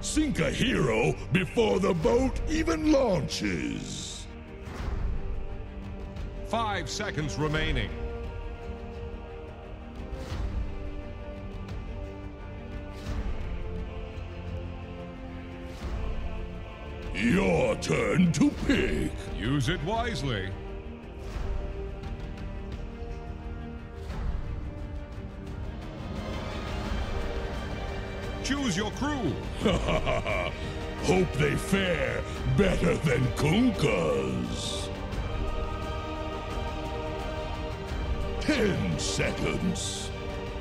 Sink a hero before the boat even launches. 5 seconds remaining. Your turn to pick. Use it wisely. Choose your crew. Hope they fare better than Kunkka's. 10 seconds.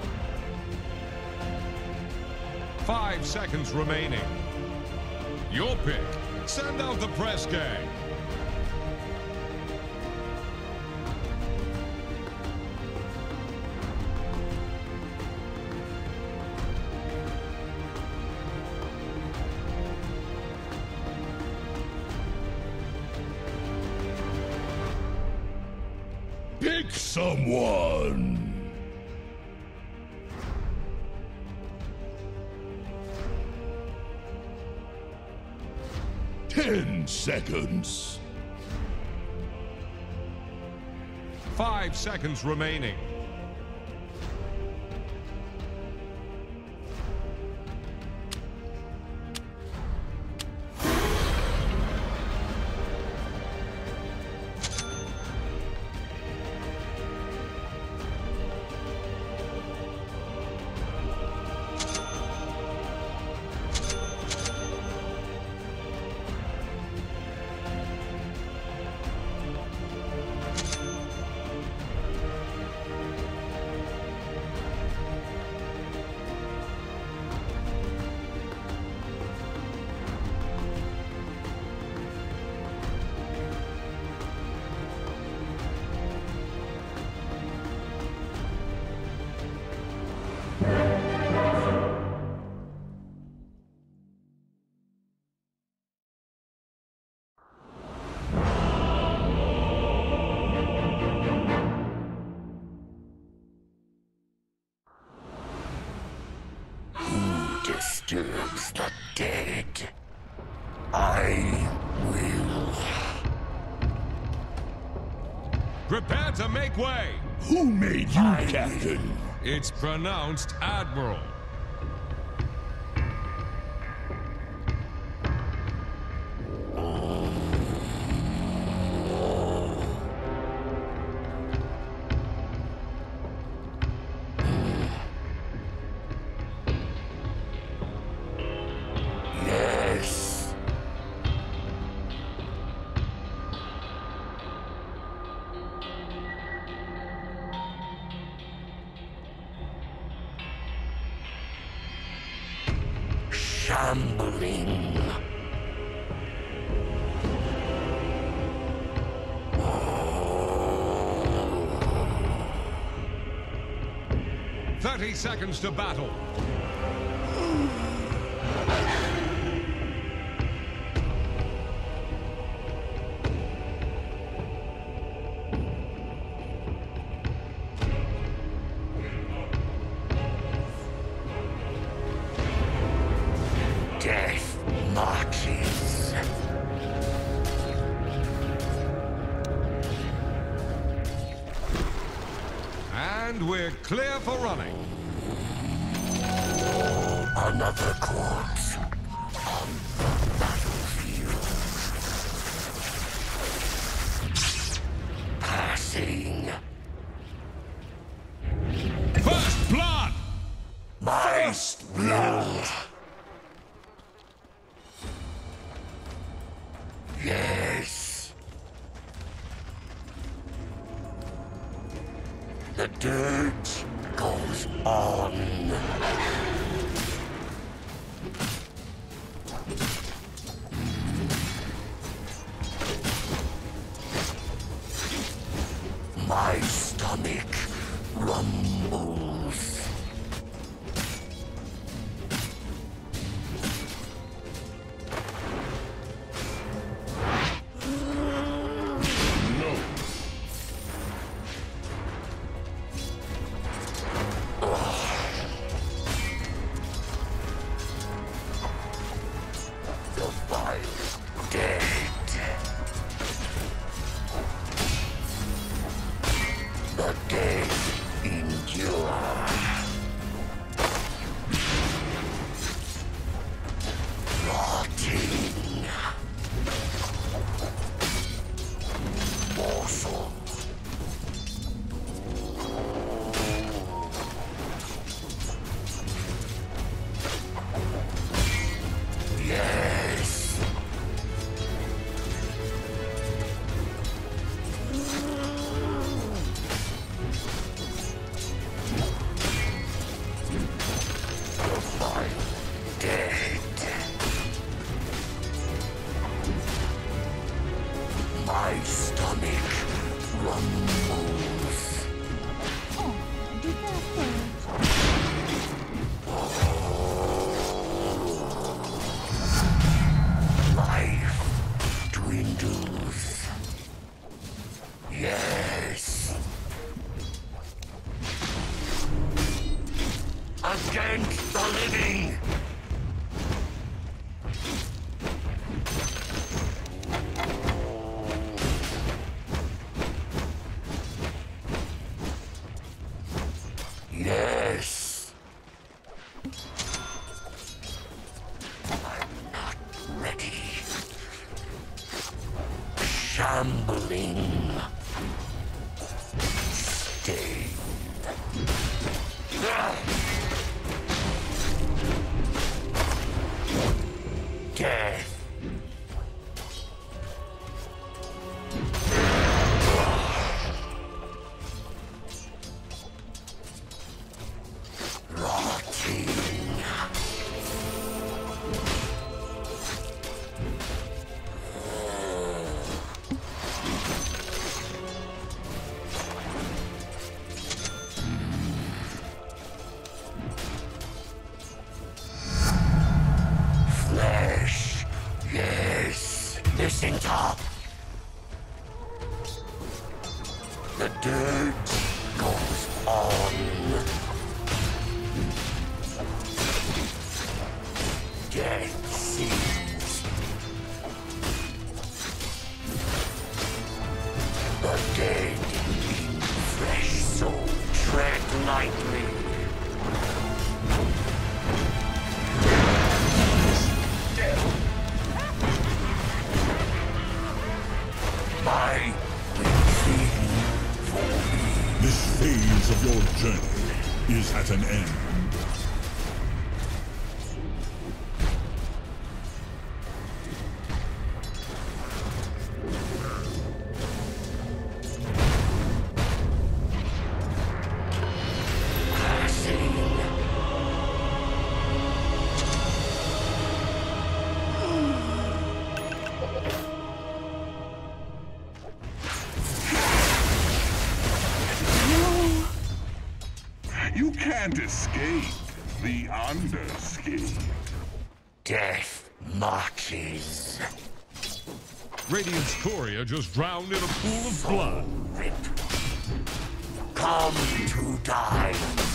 5 seconds remaining. Your pick. Send out the press gang. Pick someone. 10 seconds. 5 seconds remaining. Disturbs the dead. I will. Prepare to make way. Who made you captain? It's pronounced Admiral. Shambling. 30 seconds to battle. Death marches. And we're clear for running. Another corpse on the battlefield. Passing. First blood! First blood. Yes. The dirt goes on. My stomach rumbles. colossal. Yes. My stomach rumbles. Oh, do that first. Life dwindles. Yes. Against the living. Yes. I'm not ready. Shambling. Stay. Death. Rotting. Flesh. Yes. Listen up. The dirt goes on. Death sees. The dead in fresh soul tread lightly. My within for me. This phase of your journey is at an end. You can't escape the underskin. Death marches. Radiant's courier just drowned in a pool of blood. Rip. Come to die.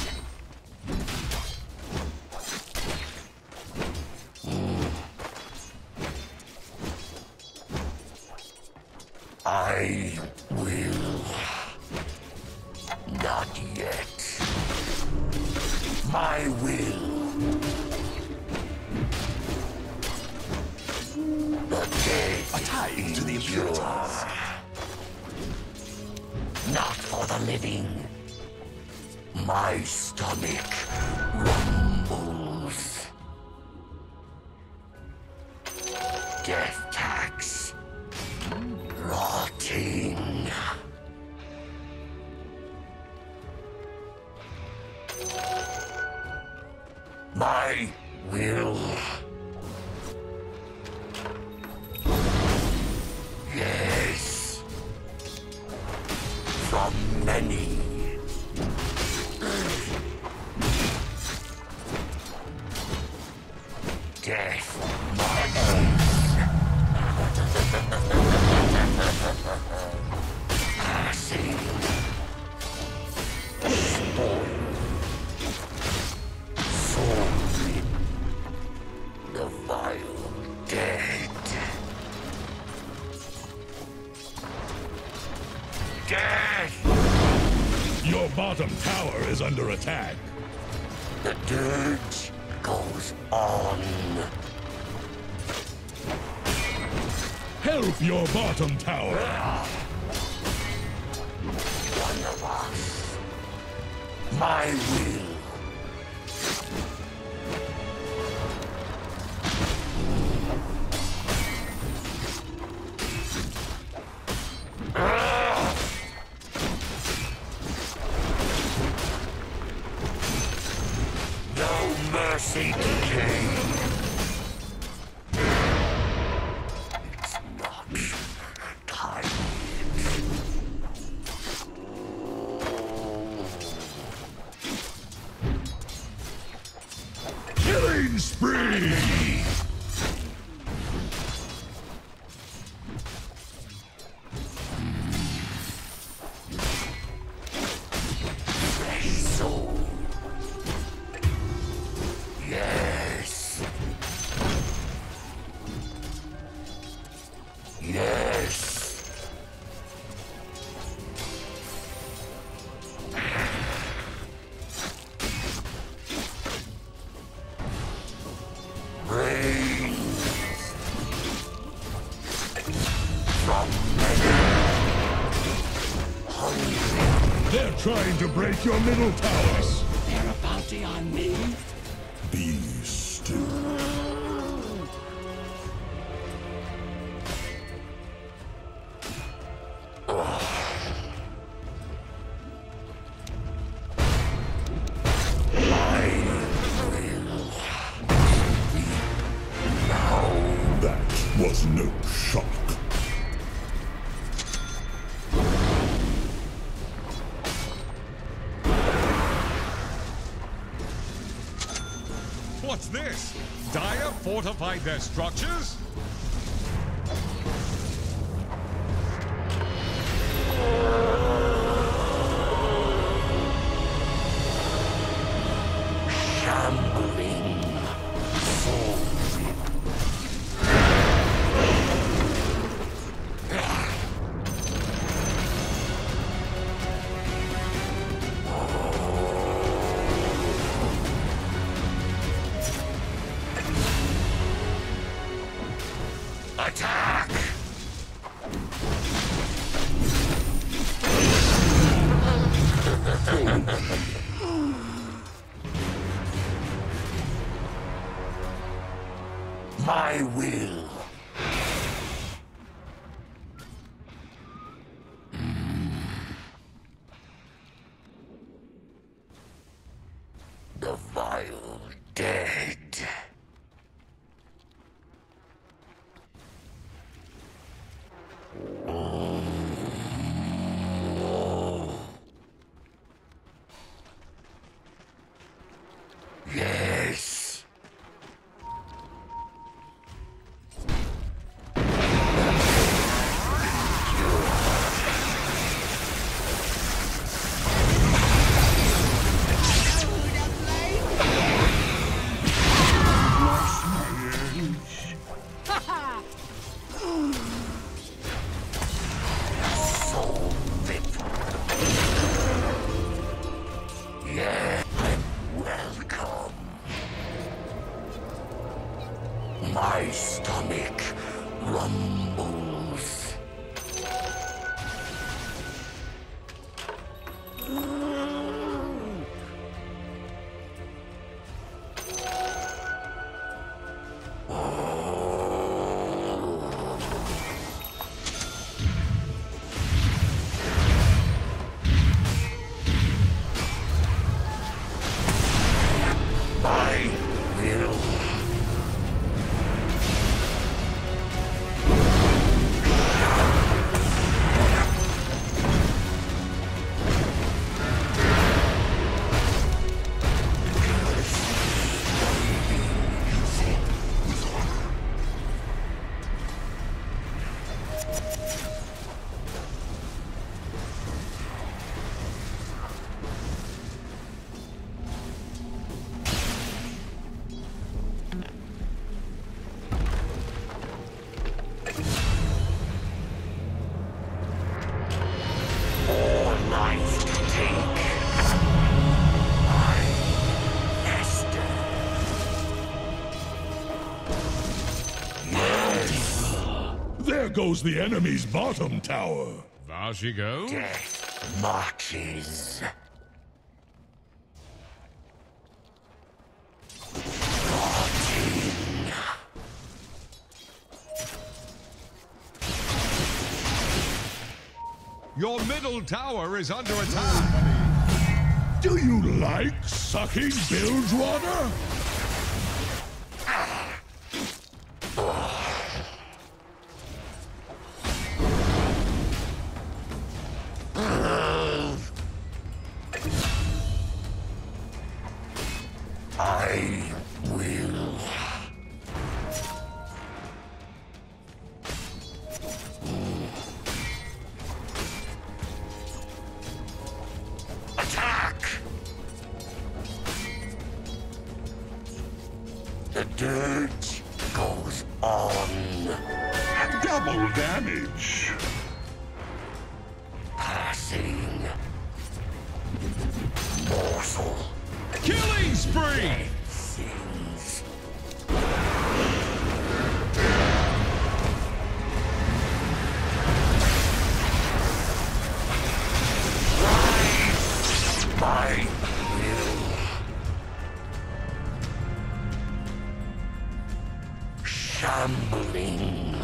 I will. Not yet. My will. The dead A tithe to the impurities. Not for the living. My stomach rumbles. Death tax. Rotting. My will. Yes. From many. Death marches. Passing. Spoil. Soul in the vile dead. Death! Your bottom tower is under attack. The dirge goes on. Help your bottom tower. My will. No mercy, decay. It's not time. Killing spree! Fresh soul. Yes. Yes. Rain from hungry. They're trying to break your middle towers. There a bounty on me? Be still. That was no shock. What's this? Dire fortified their structures? Shambling soul. Attack! My will. The vile dead. Yes. Soul fit. Yeah, I'm welcome. My stomach rumbles. My will. More life to take. My master. Yes. There goes the enemy's bottom tower. There she goes. Death marches. Your middle tower is under attack. Do you like sucking bilge water? I will. Attack! The dirge goes on. Double damage. Passing. Morsel. Killing spree! Sings. My will. Shambling.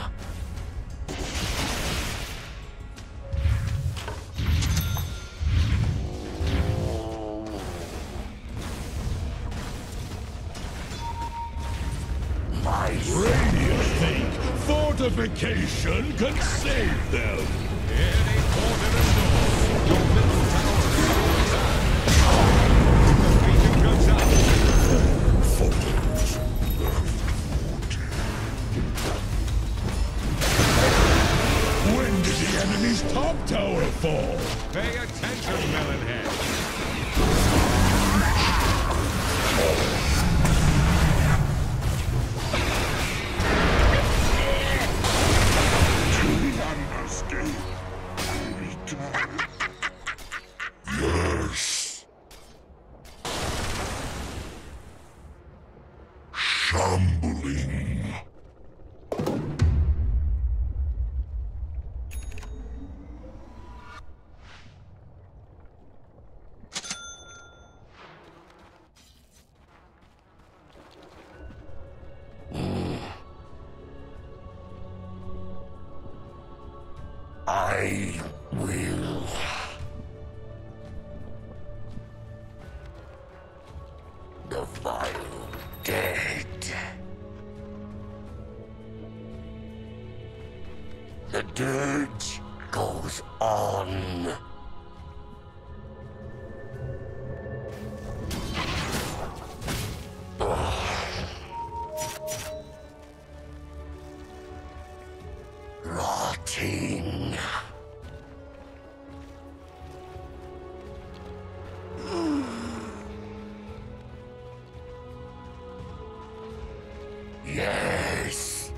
My Radiant think fortification can save them. Any port in a storm, your middle tower is under attack. The beacon goes out. When did the enemy's top tower fall? Pay attention, Melonhead. To the underscape. I return. Yes. Shambling. I will. The vile dead. The dirge goes on. Rotting. Yes.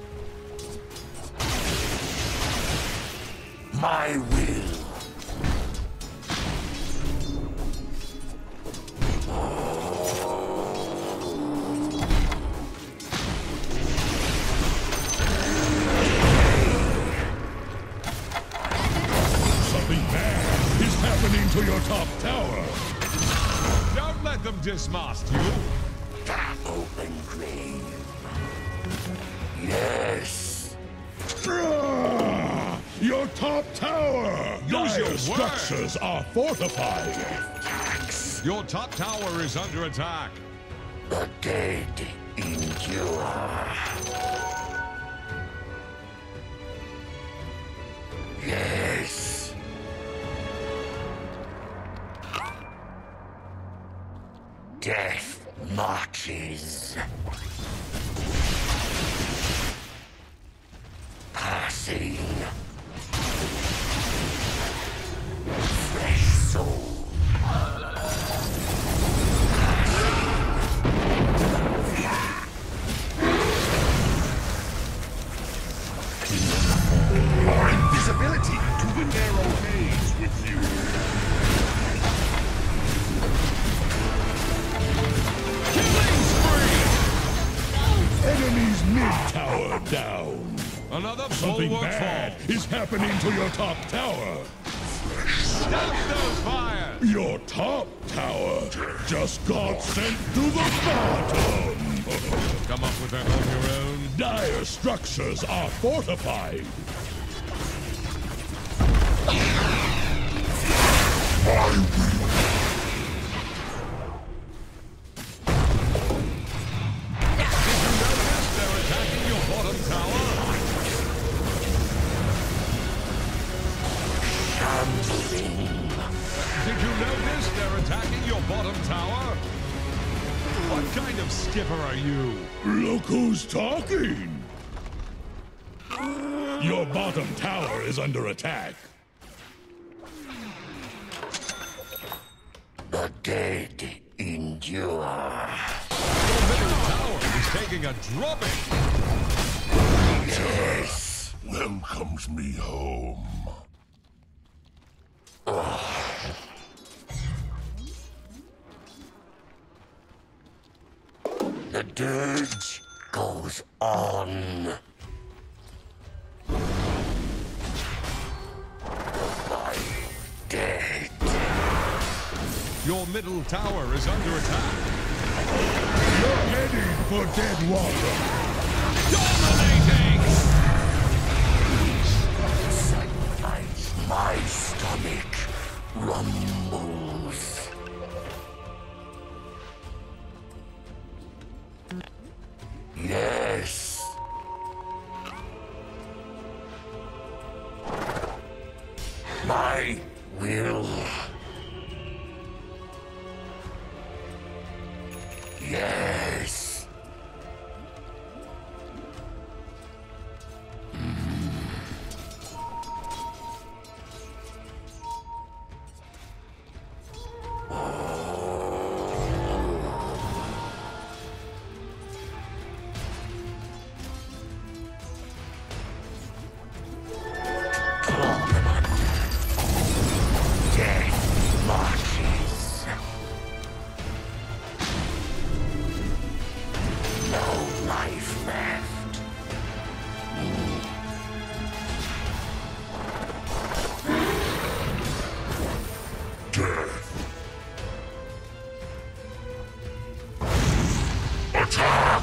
My will. Something bad is happening to your top tower. Don't let them dismast you. Open grave. Yes. Ah, your top tower! Use your Dire words. structures are fortified. Tax. Your top tower is under attack. The dead endure. Yes. Death marches. Passing. Fresh soul. Your invisibility to the narrow maze with you. Killing spree! Enemy's mid tower down. Another Something bulwark bad fall. is happening to your top tower. Stop those fires! Your top tower just got sent to the bottom. Come up with that on your own. Dire structures are fortified. Shambling. Did you notice they're attacking your bottom tower? What kind of skipper are you? Look who's talking! Your bottom tower is under attack. The dead endure. Your middle tower is taking a drubbing. Yes. Welcomes me home. The dirge goes on. My dead. Your middle tower is under attack. You're heading for dead water. Dominating! My stomach rumbles. Yes. My will. Yes. Death marches. No life left. Death. Attack!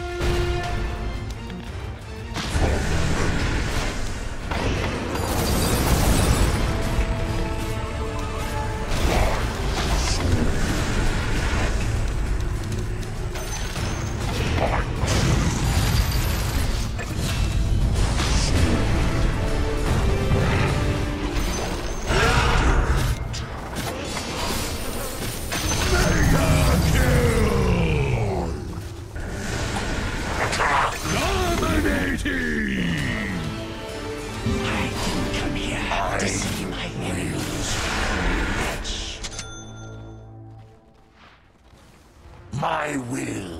My will.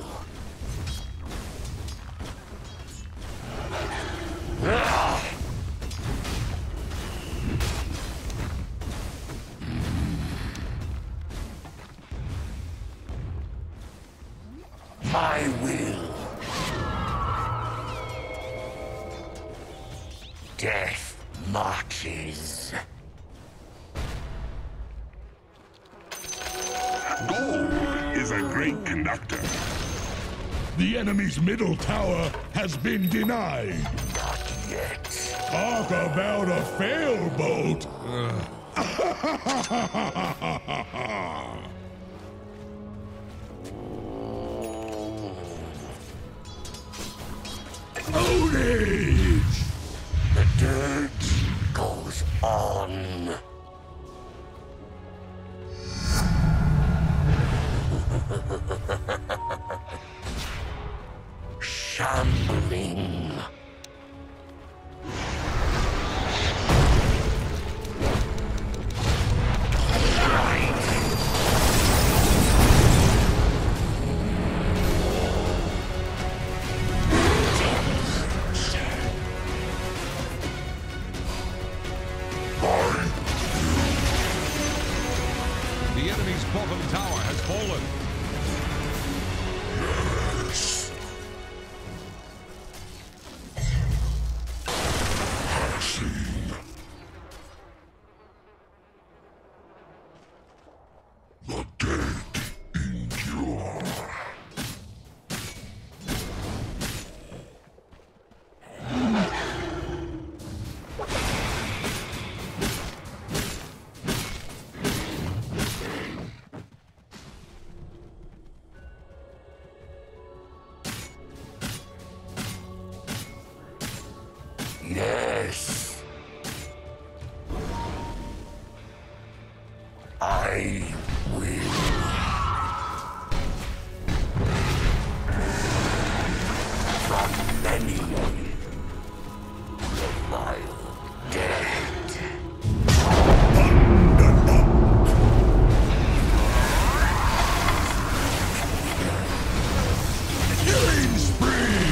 My will. Death marches. Gold is a great conductor. The enemy's middle tower has been denied. Not yet. Talk about a failboat! Ownage! The dirt goes on. Shambling. The enemy's bottom tower has fallen. The dead endure. I will. From many, the vile dead. Killing spree!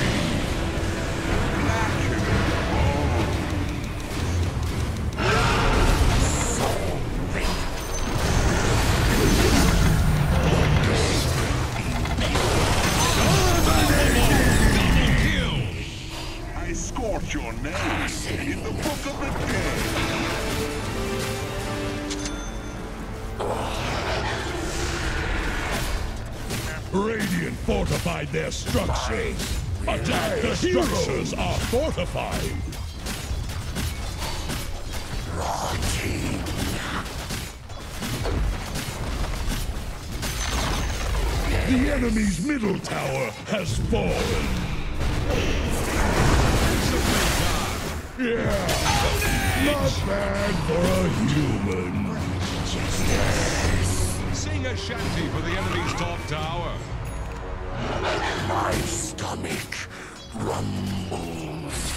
I scorch your name in the book of the dead. Radiant fortified their structures. Attack! The structures are fortified. Rotting. The enemy's middle tower has fallen. Yeah, not bad for a human. Sing a shanty for the enemy's top tower. My stomach rumbles.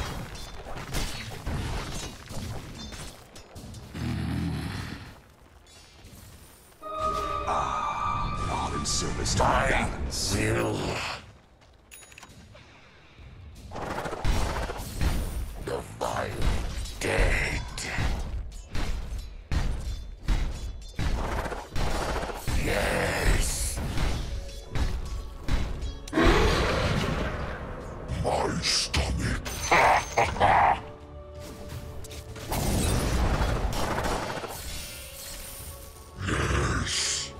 All in service to I balance. will. The vile dead. Yes. My stomach. Yes.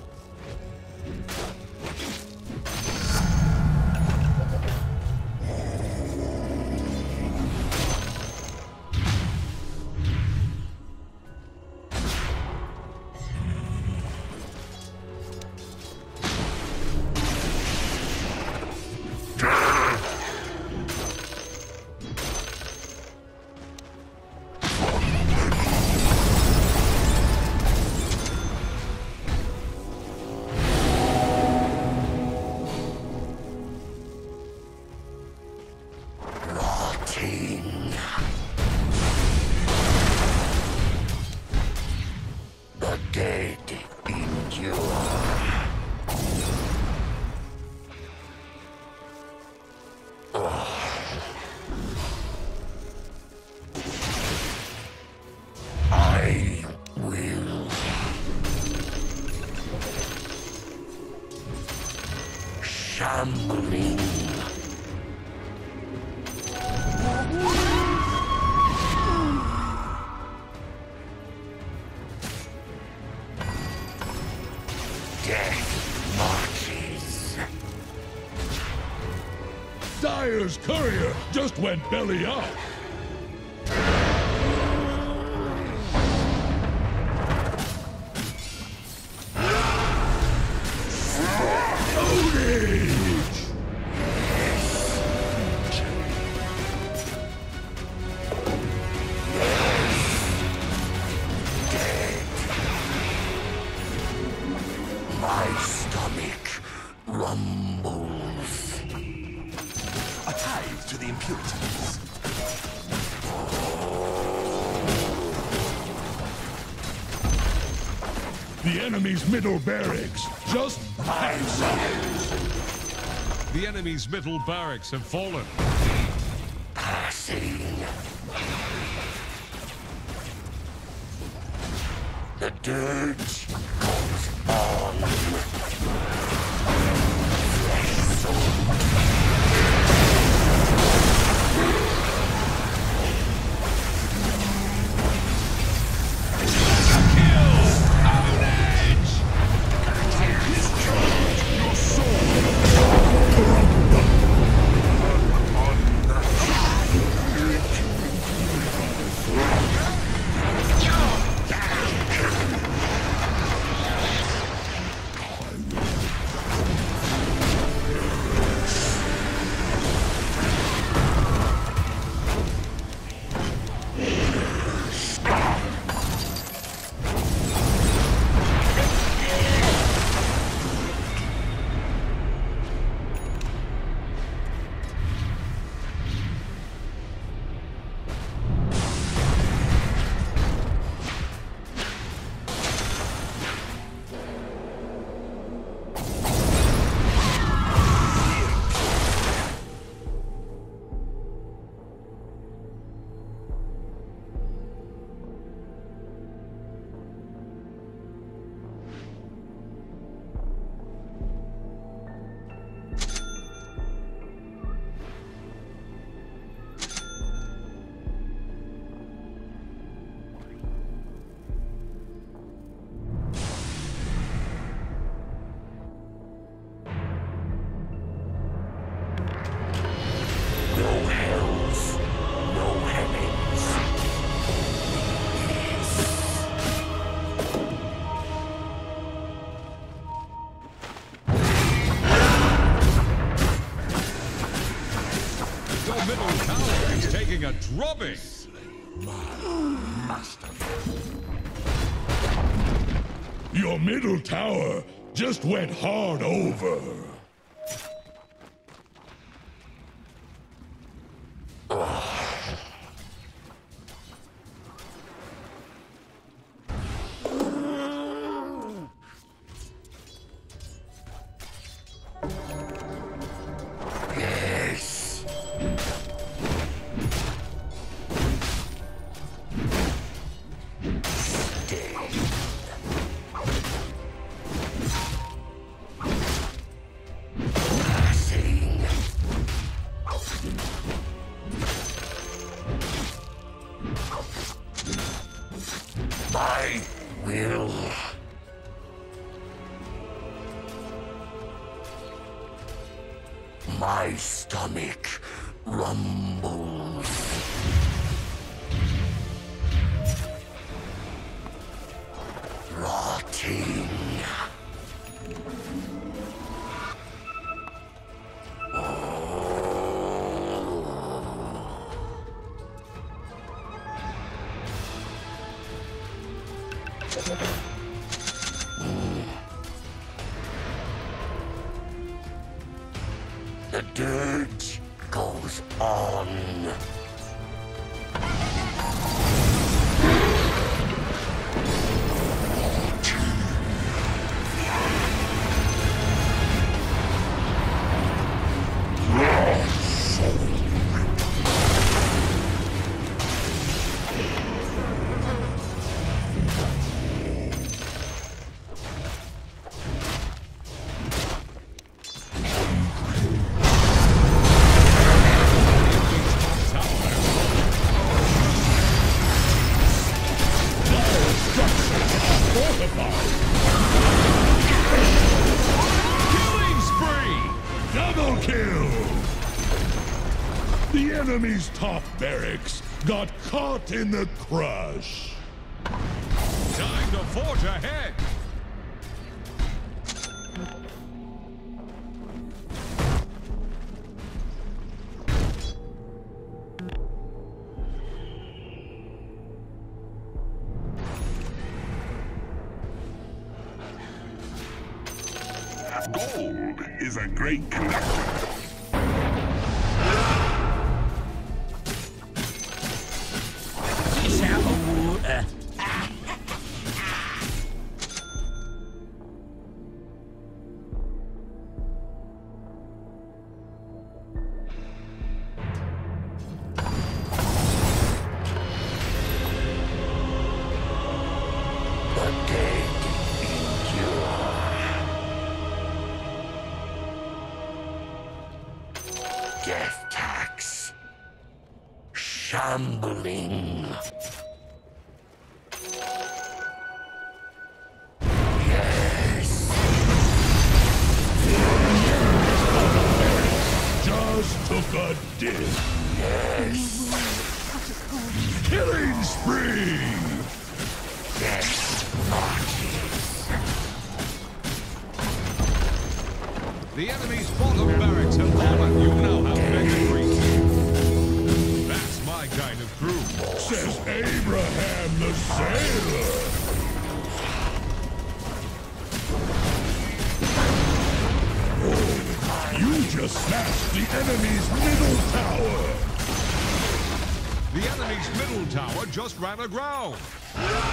Rotting. The dead endure. I will. Shambling. Death marches. Dire's courier just went belly up. Ownage! My stomach rumbles. A tithe to the impurities. The enemy's middle barracks just capsized. The enemy's middle barracks have fallen. Passing. The dirge goes on. Flesh soul. rubbish. Your middle tower just went hard over. Yes. Stay. Passing. I will. My stomach rumbles. Rotting. The dirge goes on. Killing spree! Double kill! The enemy's top barracks got caught in the crush. Time to forge ahead! Gold is a great conductor. The dead endure. Death tax. Shambling. Yes. Just took a dip. Yes. Killing spree! Yes. Marches. The enemy's bottom barracks have fallen. You now have victory. That's my kind of crew. Says Abraham the Sailor. Oh, you just smashed the enemy's middle tower. The enemy's middle tower just ran aground.